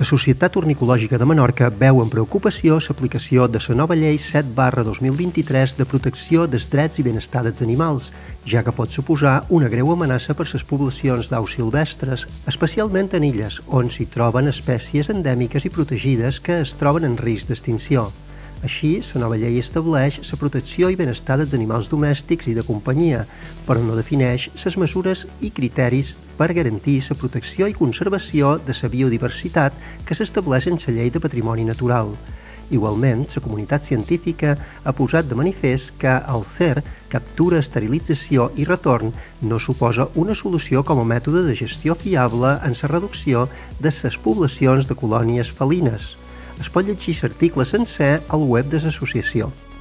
La Societat Ornicològica de Menorca veu amb preocupació l'aplicació de la nova llei 7/2023 de protecció dels drets i benestar dels animals, ja que pot suposar una greu amenaça per les poblacions d'aus silvestres, especialment en illes, on s'hi troben espècies endèmiques i protegides que es troben en risc d'extinció. Així, la nova llei estableix la protecció i benestar dels animals domèstics i de companyia, però no defineix les mesures i criteris per garantir la protecció i conservació de la biodiversitat que s'estableix en la llei de patrimoni natural. Igualment, la comunitat científica ha posat de manifest que el CER, captura, esterilització i retorn, no suposa una solució com a mètode de gestió fiable en la reducció de les poblacions de colònies felines. Es pot llegir l'article sencer al web de l'associació.